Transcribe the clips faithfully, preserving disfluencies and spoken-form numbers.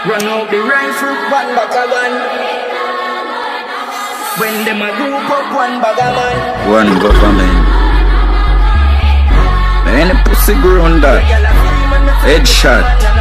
Run out the rifle, one back a gun. When them a group up, one bag a man. One government. Any pussy grown that. Headshot.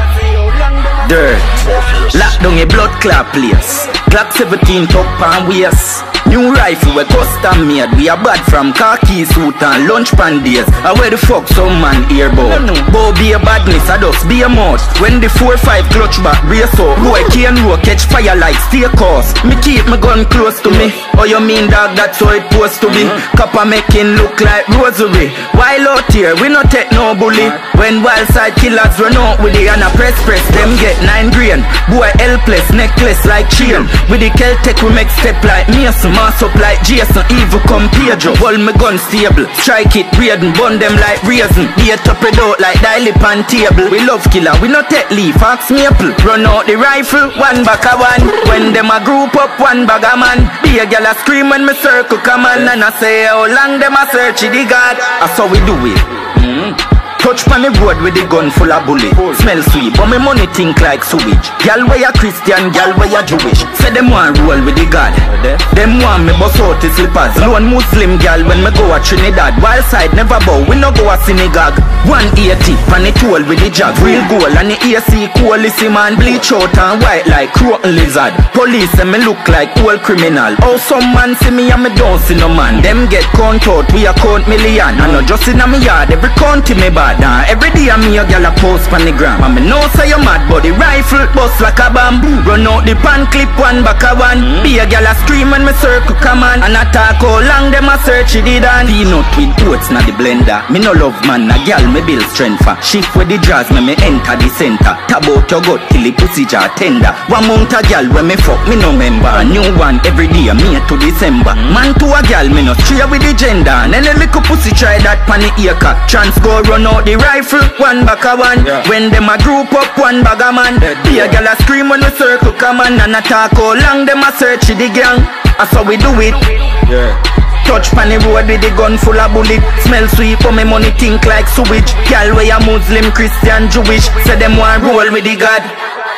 Dirt. Lock down a blood clot place. Glock seventeen top and waist. New rifle we custom made. We are bad from khaki suit and lunch pan days. And where the fuck some man here bout? Bow be a badness, I just be a mouth. When the four five clutch back race up, boy can't roll catch fire like stay course. Me keep my gun close to me. Oh you mean dog, that's how it supposed to be. Copper making look like rosary. While out here we not take no bully. When wild side killers run out with the and a press press, them get nine grain. Boy helpless, necklace like chain. With the Celtic we make step like Mason. Mass up like Jason, evil come Pedro. Hold me gun stable, strike it, raiding, bun them like raisin. Be a top it out like dial up on table. We love killer, we not take leaf, ask maple. Run out the rifle, one back a one. When them a group up, one bag a man. Be a gal a scream when me circle come on. And I say how long them a search the God. That's how we do it. Mm-hmm. Touch pan the road with the gun full of bullet. Smell sweet, but me money think like sewage. Gal where you Christian, gal where you Jewish. Say them want roll with the God. Them want me bust out the slippers. Lone Muslim gal when me go a Trinidad. Wild side never bow, we no go a synagogue. one eighty, pan it all with the jag. Real goal and the A C cool, listen man. Bleach out and white like croton lizard. Police say me look like old criminal. Oh some man see me and me don't see no man. Them get count out, we a count million. And not just in a me yard, every county me bad. Nah, every day I'm me a gal a post pan the gram. And me know say you mad, but the rifle bust like a bomb. Run out the pan clip one back a one. Be a gal a scream when me circle come on. And attack how long them a search it did and peanut with oats na the blender. Me no love man, a gal me build strength for. Shift with the jazz me me enter the center. Tab out your gut till the pussy jar tender. One mount a gal when me fuck me no member. A new one every day me to December. Man to a gal me no stray with the gender. And any little pussy try that pan the earcock. Chance go run out the rifle, one back a one. Yeah. When them a group up, one bag a man. Be a gal a scream when we circle come on. And attack how long them a search the gang. That's how we do it. Yeah. Touch pan the road with the gun full of bullet. Smell sweet for me money think like sewage. Gal where you Muslim, Christian, Jewish. Say them want roll with the God.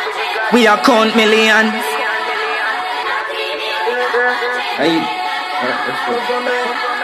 We a count millions. Hey.